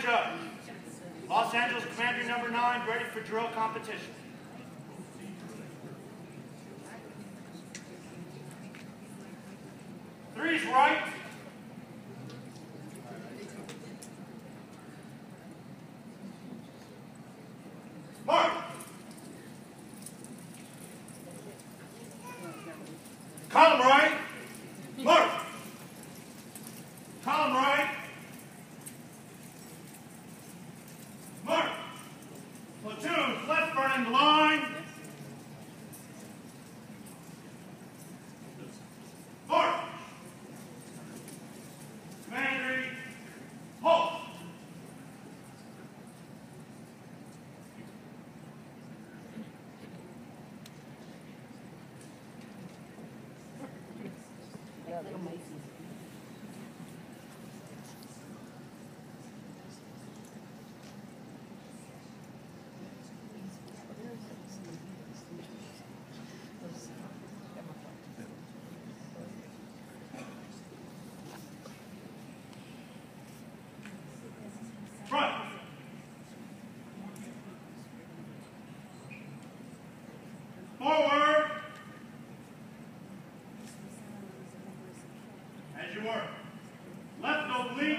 march up. Los Angeles Commandery number 9, ready for drill competition. Threes right. Mark. Column right. Mark. Column right. Mark. Platoons, left running the line. Mark. Commandery, halt. Front. Forward. As you work. Left oblique.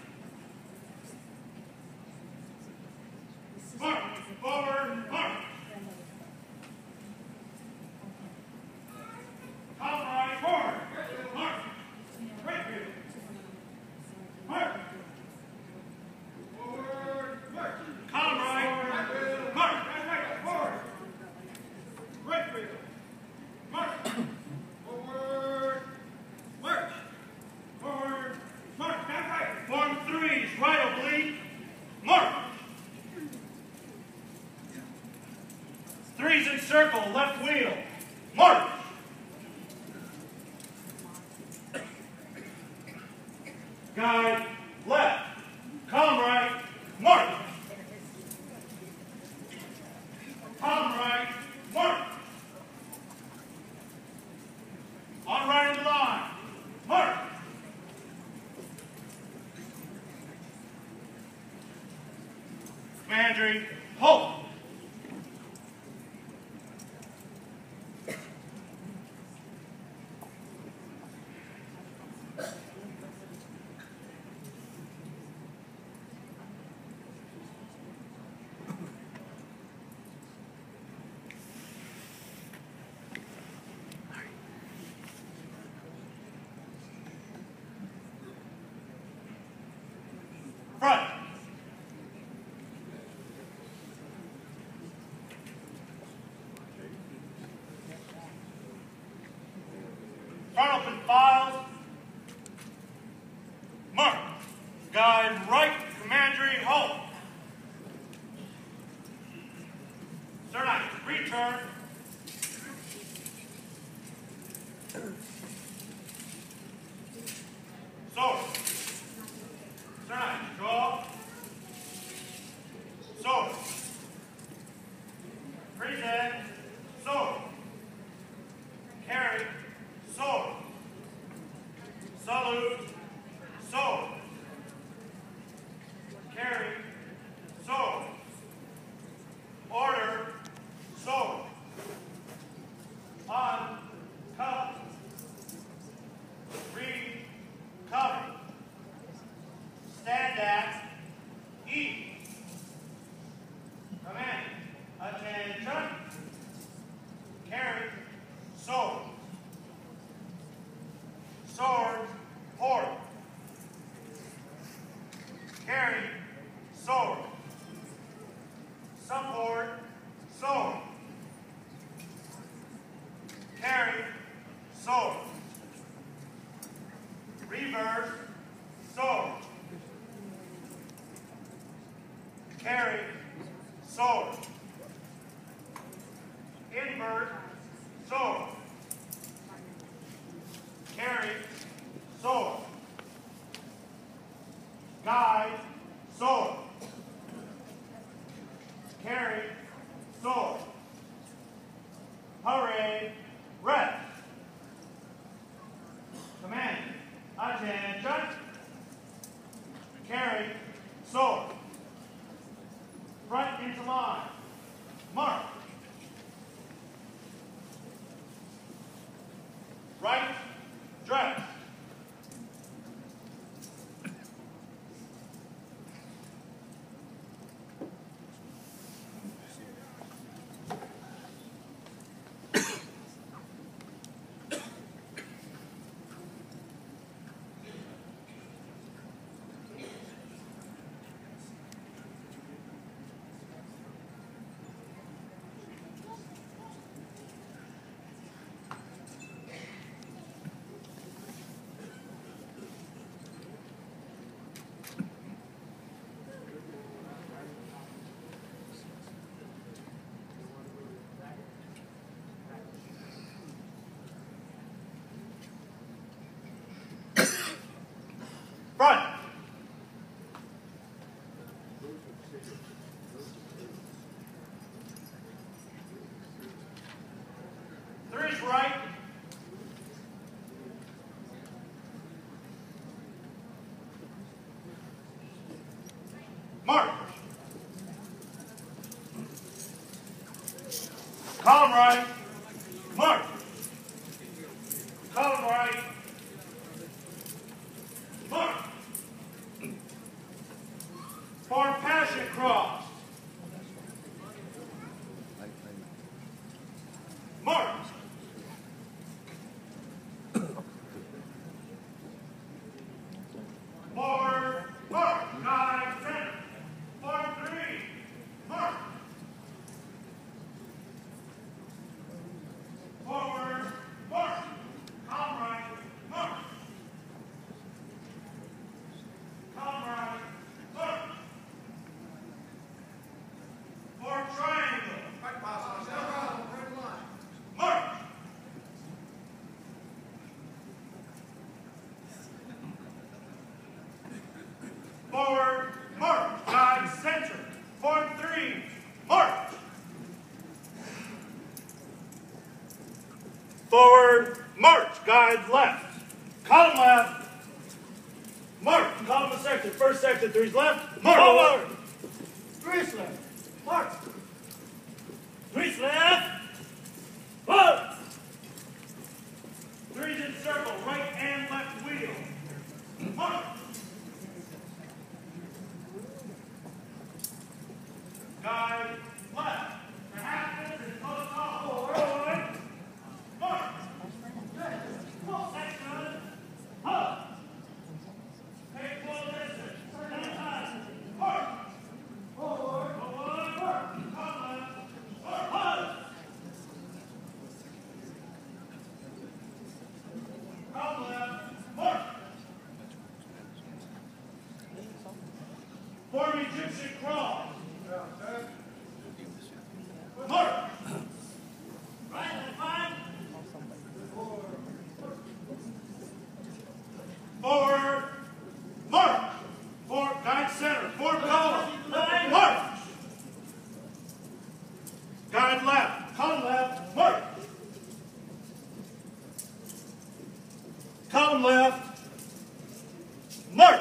Mark. Forward. Mark. Column right. Forward. Mark. Right field. Mark. Column right. Mark. Right. Forward. Right field. Mark. Forward. March. Forward. Mark. Back right. Form threes. Right oblique. Mark. Threes in circle. Left wheel. March. Guide. Left. Column right. Mark. Column right. Mark. On right of the line. Mark. Commandery, halt. Front. Front open files. Mark. Guide right. Commandery, halt. Sir Knight, return. Sword. Sir Knight, draw. Sword. Present. Sword. Carry. Sword. Salute. Sword. Carry. Sword. Order. Sword. On. Cup. Read. Cover. Stand at. Eat. Command. Attention. Carry. Sword. Sword. Port. Carry. Sword. Support. Sword. Carry. Sword. Reverse. Sword. Carry. Sword. Invert. Sword. Carry. Sword. Guide. Sword. Carry. Sword. Parade. Rest. Command. Attention. Carry. Sword. Front into line. March. Right. Dress. Front. Three's right. March. Column right. March. Column right. March. For passion cross. March. Forward, march, guide, center. Forward, three, march. Forward, march. Column right, march. Column right, march. Forward triangle. March. Forward, march, guide, center. Forward, three, march. Forward, march, guide, left. Column left, march. Column of section, first section, three's left, march. Forward. Three's left, march. Three's left, forward. Three's in circle, right and left wheel. March. Guide left. The half is post off. Forward. March. Full section. Hug. Take full distance. Turn time. March. Forward. Forward. March. Come left. Hug. Come left. March. Form Egyptian cross. March. Right and five. Forward. March. Forward. Guide center. Forward column. March. Guide left. Column left. March. Column left. March.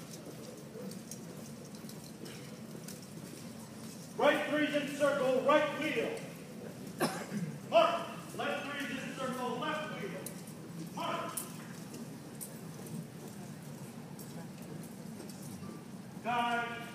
Right three's in circle, right wheel. March. Left three's in circle, left wheel. March. Guide.